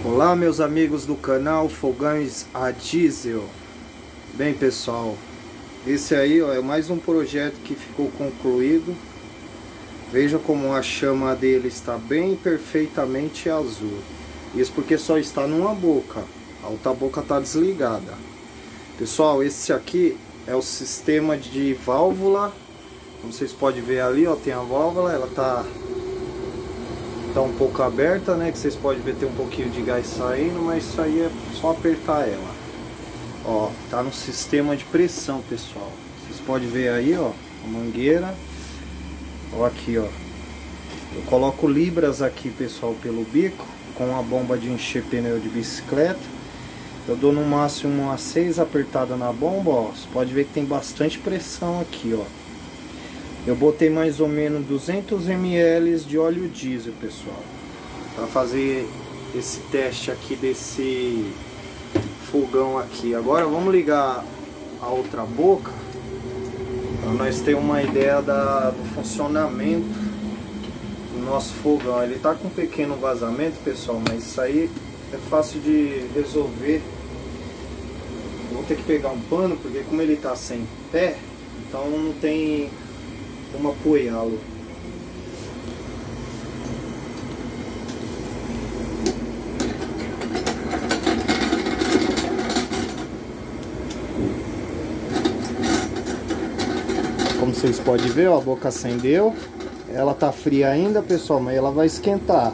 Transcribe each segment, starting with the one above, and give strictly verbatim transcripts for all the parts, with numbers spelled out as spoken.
Olá meus amigos do canal Fogões a Diesel. Bem pessoal, esse aí ó, é mais um projeto que ficou concluído. Veja como a chama dele está bem perfeitamente azul. Isso porque só está numa boca, a outra boca está desligada. Pessoal, esse aqui é o sistema de válvula. Como vocês podem ver ali, ó, tem a válvula, ela tá tá um pouco aberta, né, que vocês podem ver, tem um pouquinho de gás saindo, mas isso aí é só apertar ela. Ó, tá no sistema de pressão, pessoal. Vocês podem ver aí, ó, a mangueira. Ó, aqui, ó. Eu coloco libras aqui, pessoal, pelo bico, com a bomba de encher pneu de bicicleta. Eu dou no máximo umas seis apertadas na bomba, ó. Você pode ver que tem bastante pressão aqui, ó. Eu botei mais ou menos duzentos mililitros de óleo diesel, pessoal, para fazer esse teste aqui desse fogão aqui. Agora vamos ligar a outra boca para nós ter uma ideia da, do funcionamento do nosso fogão. Ele tá com um pequeno vazamento, pessoal, mas isso aí é fácil de resolver. Vou ter que pegar um pano, porque como ele tá sem pé, então não tem como apoiá-lo. Como vocês podem ver, ó, a boca acendeu. Ela tá fria ainda, pessoal, mas ela vai esquentar.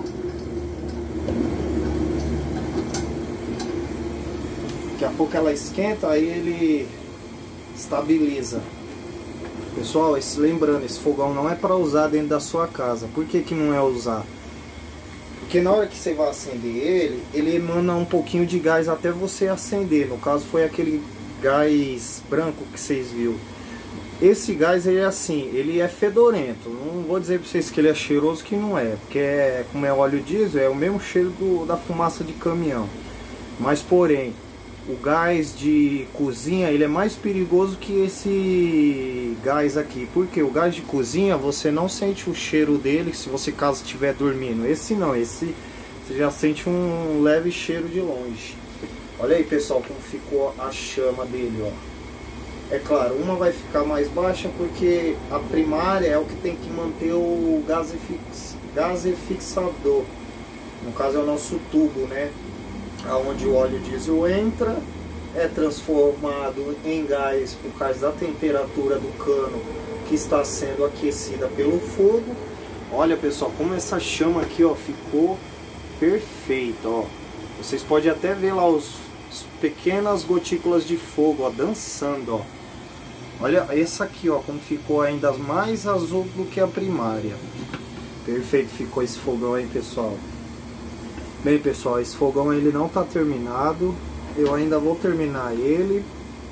Daqui a pouco ela esquenta, aí ele estabiliza. Pessoal, esse, lembrando, esse fogão não é para usar dentro da sua casa. Por que que não é usar? Porque na hora que você vai acender ele, ele emana um pouquinho de gás até você acender. No caso foi aquele gás branco que vocês viram. Esse gás ele é assim, ele é fedorento. Não vou dizer para vocês que ele é cheiroso, que não é. Porque é, como é óleo diesel, é o mesmo cheiro do, da fumaça de caminhão. Mas porém, o gás de cozinha ele é mais perigoso que esse gás aqui. Porque o gás de cozinha você não sente o cheiro dele se você caso estiver dormindo. Esse não, esse você já sente um leve cheiro de longe. Olha aí, pessoal, como ficou a chama dele, ó. É claro, uma vai ficar mais baixa porque a primária é o que tem que manter o gasifixador. No caso é o nosso tubo, né? Onde o óleo diesel entra, é transformado em gás por causa da temperatura do cano que está sendo aquecida pelo fogo. Olha, pessoal, como essa chama aqui, ó, ficou perfeita, ó. Vocês podem até ver lá os, os pequenas gotículas de fogo, ó, dançando, ó. Olha essa aqui, ó, como ficou ainda mais azul do que a primária. Perfeito ficou esse fogão aí, pessoal. Bem, pessoal, esse fogão ele não está terminado. Eu ainda vou terminar ele.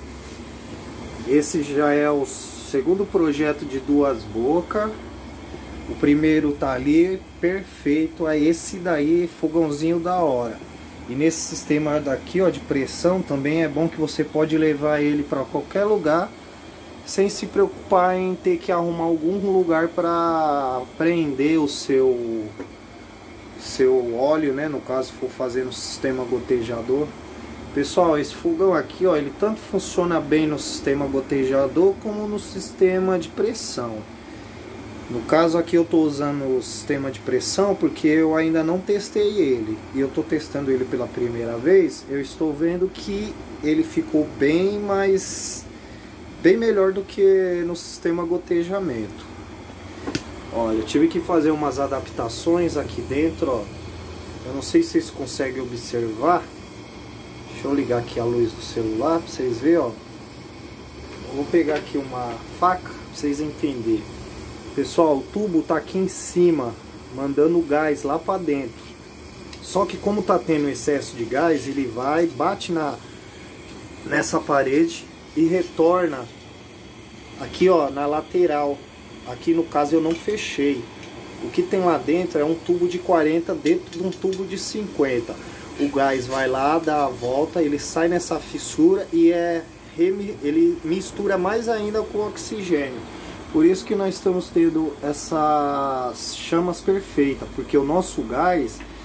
Esse já é o segundo projeto de duas bocas. O primeiro tá ali, perfeito. É esse daí, fogãozinho da hora. E nesse sistema daqui, ó, de pressão, também é bom que você pode levar ele para qualquer lugar, sem se preocupar em ter que arrumar algum lugar para prender o seu seu óleo, né, no caso for fazer no sistema gotejador. Pessoal, esse fogão aqui, ó, ele tanto funciona bem no sistema gotejador como no sistema de pressão. No caso aqui eu estou usando o sistema de pressão porque eu ainda não testei ele, e eu estou testando ele pela primeira vez. Eu estou vendo que ele ficou bem mais bem melhor do que no sistema gotejamento. Olha, eu tive que fazer umas adaptações aqui dentro, ó. Eu não sei se vocês conseguem observar. Deixa eu ligar aqui a luz do celular para vocês verem, ó. Eu vou pegar aqui uma faca para vocês entenderem. Pessoal, o tubo tá aqui em cima, mandando o gás lá para dentro. Só que como tá tendo excesso de gás, ele vai, bate na nessa parede e retorna aqui, ó, na lateral. Aqui no caso eu não fechei. O que tem lá dentro é um tubo de quarenta dentro de um tubo de cinquenta. O gás vai lá, dá a volta, ele sai nessa fissura e é, ele mistura mais ainda com o oxigênio. Por isso que nós estamos tendo essas chamas perfeitas, porque o nosso gás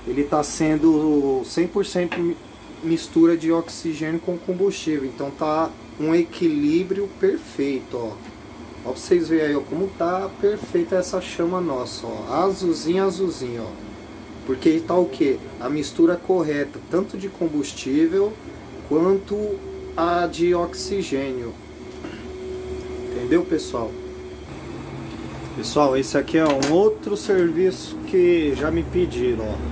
ele está sendo cem por cento mistura de oxigênio com combustível, então tá um equilíbrio perfeito, ó. Ó, pra vocês verem aí, ó, como tá perfeita essa chama nossa, ó, azulzinha, azulzinha, ó. Porque tá o que? A mistura correta, tanto de combustível quanto a de oxigênio. Entendeu, pessoal? Pessoal, esse aqui é um outro serviço que já me pediram, ó.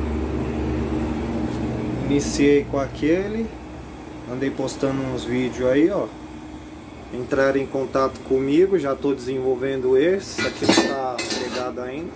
Iniciei com aquele, andei postando uns vídeos aí, ó. Entraram em contato comigo, já estou desenvolvendo esse. Esse aqui não está pegado ainda.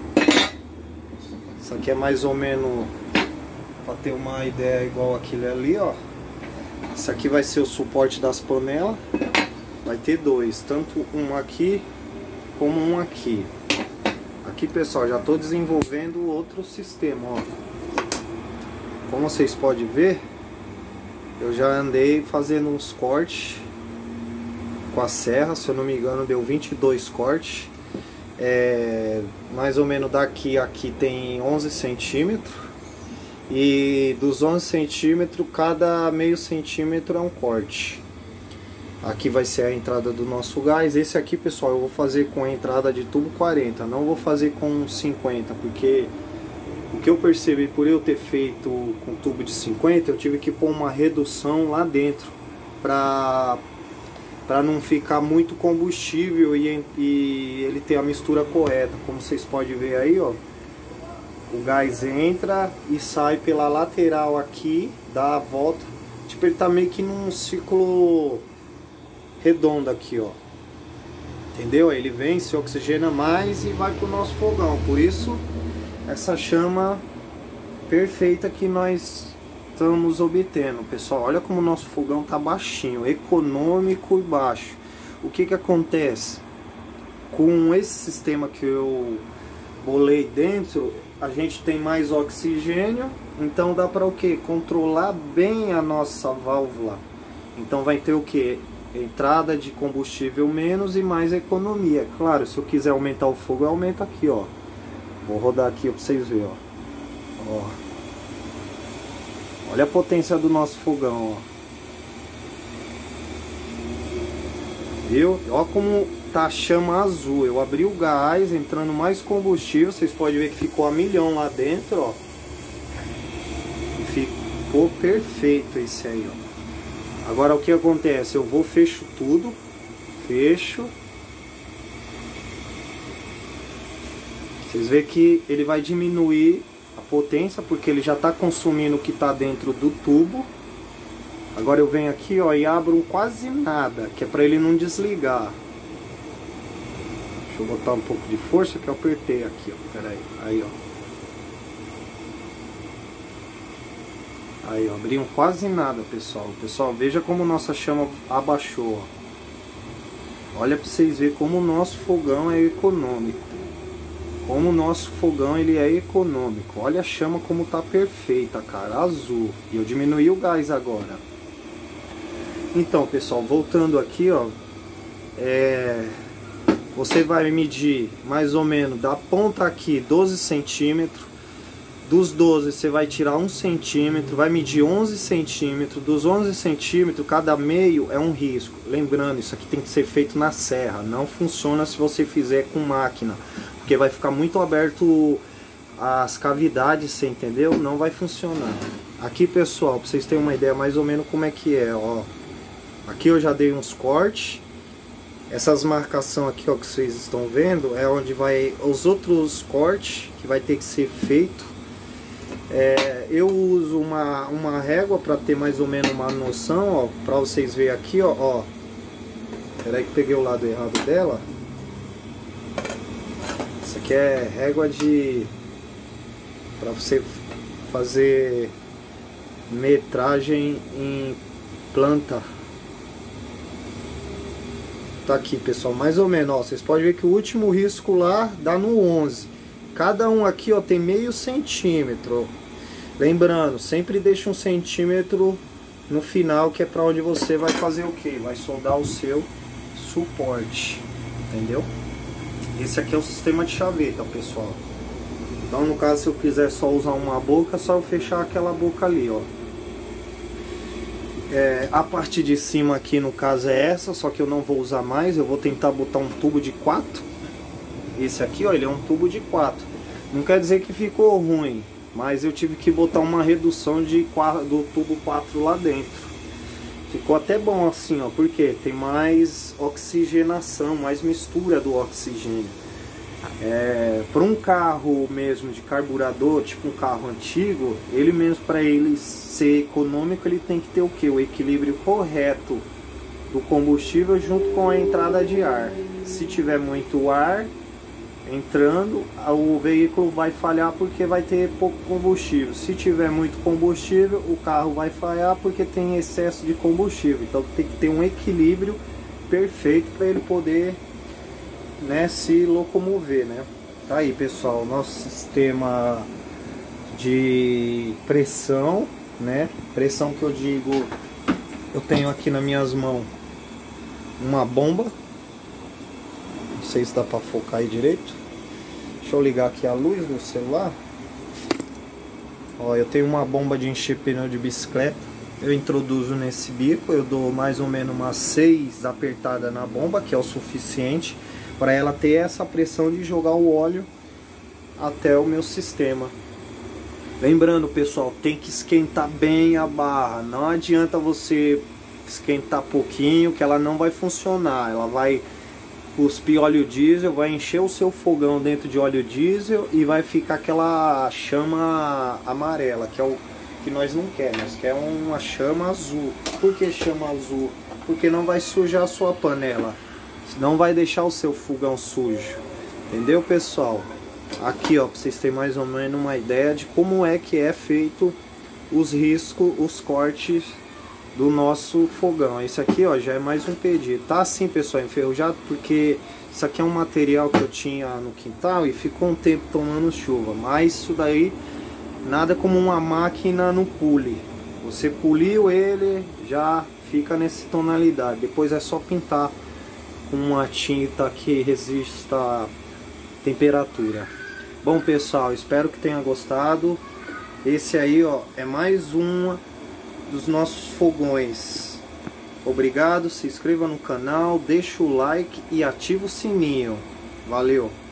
Isso aqui é mais ou menos para ter uma ideia igual aquele ali, ó. Esse aqui vai ser o suporte das panelas. Vai ter dois, tanto um aqui como um aqui. Aqui, pessoal, já estou desenvolvendo outro sistema, ó. Como vocês podem ver, eu já andei fazendo uns cortes com a serra, se eu não me engano deu vinte e dois cortes. É, mais ou menos daqui a aqui tem onze centímetros. E dos onze centímetros, cada meio centímetro é um corte. Aqui vai ser a entrada do nosso gás. Esse aqui, pessoal, eu vou fazer com a entrada de tubo quarenta, não vou fazer com cinquenta, porque o que eu percebi, por eu ter feito com tubo de cinquenta, eu tive que pôr uma redução lá dentro para para não ficar muito combustível e, e ele ter a mistura correta. Como vocês podem ver aí, ó, o gás entra e sai pela lateral aqui, dá a volta, tipo, ele tá meio que num ciclo redondo aqui, ó. Entendeu? Ele vem, se oxigena mais e vai pro nosso fogão. Por isso essa chama perfeita que nós estamos obtendo, pessoal. Olha como o nosso fogão tá baixinho, econômico e baixo. O que que acontece com esse sistema que eu bolei dentro? A gente tem mais oxigênio, então dá para o que? Controlar bem a nossa válvula. Então vai ter o que? Entrada de combustível menos e mais economia. Claro, se eu quiser aumentar o fogo, eu aumento aqui, ó. Vou rodar aqui para vocês verem, ó. Ó. Olha a potência do nosso fogão, ó. Viu? Olha como tá a chama azul. Eu abri o gás, entrando mais combustível. Vocês podem ver que ficou a milhão lá dentro, ó. E ficou perfeito esse aí, ó. Agora o que acontece? Eu vou, fecho tudo. Fecho. Vocês veem que ele vai diminuir a potência, porque ele já está consumindo o que está dentro do tubo. Agora eu venho aqui, ó, e abro um quase nada, que é para ele não desligar. Deixa eu botar um pouco de força que eu apertei aqui, ó. Pera aí, aí, ó. Aí, ó, abri um quase nada, pessoal. Pessoal, veja como nossa chama abaixou, ó. Olha para vocês verem como o nosso fogão é econômico. Como o nosso fogão ele é econômico. Olha a chama como tá perfeita, cara, azul. E eu diminuí o gás agora. Então, pessoal, voltando aqui, ó, é, você vai medir mais ou menos da ponta aqui doze centímetros. Dos doze você vai tirar um centímetro, vai medir onze centímetros. Dos onze centímetros, cada meio é um risco. Lembrando, isso aqui tem que ser feito na serra. Não funciona se você fizer com máquina, porque vai ficar muito aberto as cavidades, você entendeu? Não vai funcionar. Aqui, pessoal, para vocês terem uma ideia mais ou menos como é que é, ó. Aqui eu já dei uns cortes. Essas marcações aqui, ó, que vocês estão vendo, é onde vai os outros cortes que vai ter que ser feito. É, eu uso uma, uma régua para ter mais ou menos uma noção, ó, para vocês verem aqui, ó, ó. Peraí que peguei o lado errado dela. Isso aqui é régua de para você fazer metragem em planta. Tá aqui, pessoal, mais ou menos, ó, vocês podem ver que o último risco lá dá no onze. Cada um aqui, ó, tem meio centímetro. Lembrando, sempre deixa um centímetro no final, que é para onde você vai fazer o que? Vai soldar o seu suporte, entendeu? Esse aqui é o sistema de chaveta, pessoal. Então no caso, se eu quiser só usar uma boca, é só eu fechar aquela boca ali, ó. É, a parte de cima aqui no caso é essa, só que eu não vou usar mais. Eu vou tentar botar um tubo de quatro. Esse aqui, ó, ele é um tubo de quatro. Não quer dizer que ficou ruim, mas eu tive que botar uma redução de quatro, do tubo quatro lá dentro. Ficou até bom assim, ó, porque tem mais oxigenação, mais mistura do oxigênio. É, para um carro mesmo de carburador, tipo um carro antigo, ele mesmo, para ele ser econômico, ele tem que ter o que? O equilíbrio correto do combustível junto com a entrada de ar. Se tiver muito ar entrando, o veículo vai falhar porque vai ter pouco combustível. Se tiver muito combustível, o carro vai falhar porque tem excesso de combustível. Então tem que ter um equilíbrio perfeito para ele poder, né, se locomover, né? Tá aí, pessoal, nosso sistema de pressão, né? Pressão que eu digo, eu tenho aqui nas minhas mãos uma bomba. Não sei se dá para focar aí direito. Deixa eu ligar aqui a luz do celular. Ó, eu tenho uma bomba de encher pneu de bicicleta. Eu introduzo nesse bico, eu dou mais ou menos umas seis apertadas na bomba, que é o suficiente para ela ter essa pressão de jogar o óleo até o meu sistema. Lembrando, pessoal, tem que esquentar bem a barra. Não adianta você esquentar pouquinho, que ela não vai funcionar. Ela vai cuspir óleo diesel, vai encher o seu fogão dentro de óleo diesel e vai ficar aquela chama amarela, que é o que nós não queremos. Nós queremos uma chama azul. Por que chama azul? Porque não vai sujar a sua panela. Não vai deixar o seu fogão sujo. Entendeu, pessoal? Aqui, ó, para vocês terem mais ou menos uma ideia de como é que é feito os riscos, os cortes do nosso fogão. Esse aqui, ó, já é mais um pedido. Tá assim, pessoal, enferrujado, porque isso aqui é um material que eu tinha no quintal e ficou um tempo tomando chuva. Mas isso daí, nada como uma máquina no pule. Você poliu ele, já fica nessa tonalidade. Depois é só pintar com uma tinta que resista à temperatura. Bom, pessoal, espero que tenha gostado. Esse aí, ó, é mais uma dos nossos fogões. Obrigado, se inscreva no canal, deixa o like e ativa o sininho. Valeu!